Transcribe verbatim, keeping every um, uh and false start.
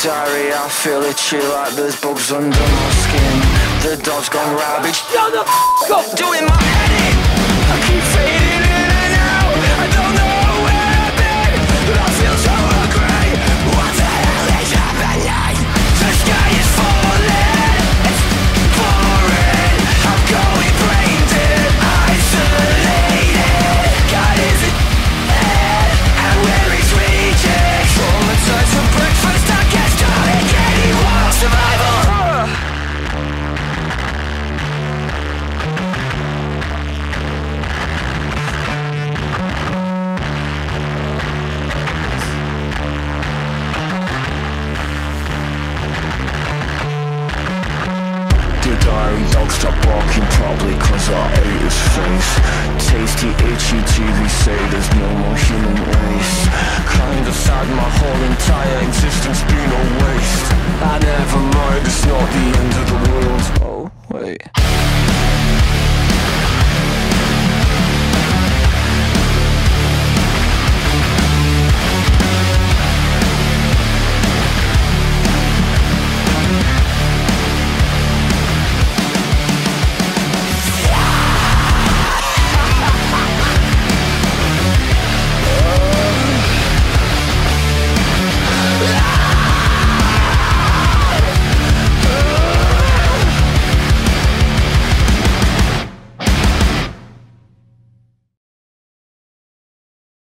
diary, I feel itchy like there's bugs under my skin. The dog's gone rabid. Shut the f*** up! Doing my head in. I keep fading in and out. I don't know where I've been, but I feel so hungry. What the hell is happening? The sky is falling. It's pouring. I'm going brain dead, isolated. God is it and where he's reaching. Traumatized for breakfast, I guess. Started getting wild. Survival. Diary dog stopped barking, probably cause I ate his face. Tasty, itchy T V say there's no more human race. Kind of sad, my whole entire existence been a waste. I never mind, it's not the end of the world. Oh, wait.